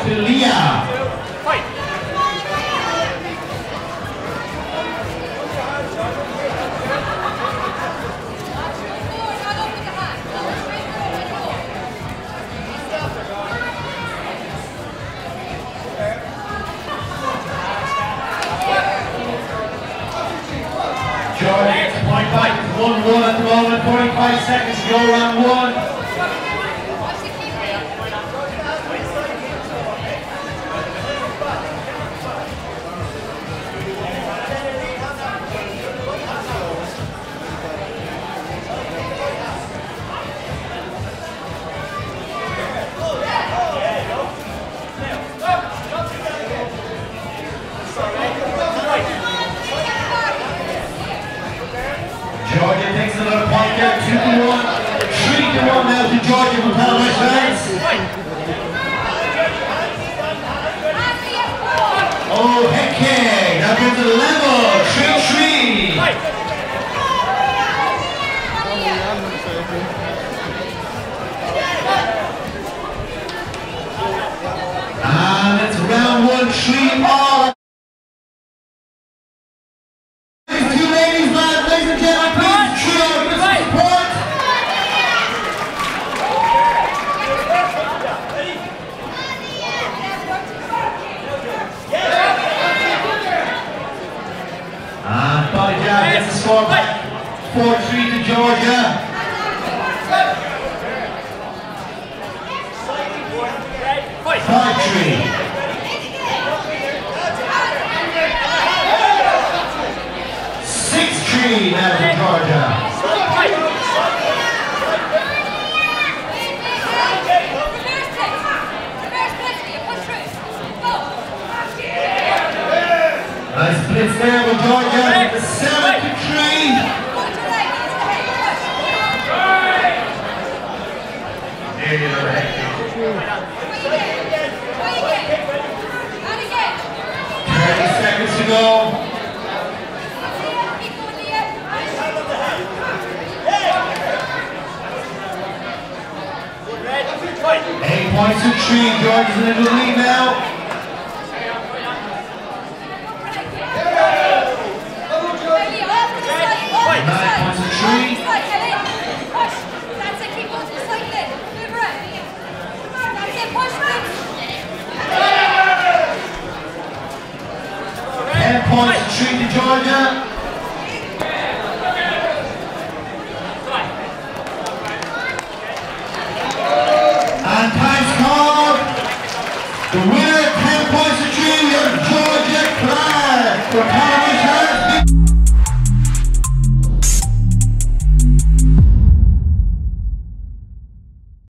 to Leah. Jordan gets a point back. 1-1 at the moment, 45 seconds to go, round one. Georgia takes another point there, 2-1, 3-1 now to Georgia from Palmers fans. Oh, heck yeah, now goes to the level, 3-3. And it's round 1, 3-all. Gets the score back, 4-3 to Georgia. 5-3. 6-3 now to Georgia. Nice blitz there with Georgia with the 7-3. There you go. 30 seconds to go. Eight points to 3. Georgia's in the lead now. 9 points to 3. That's it, keep on to the side there. Move around. That's it, push it. 10 points to 3 to Georgia.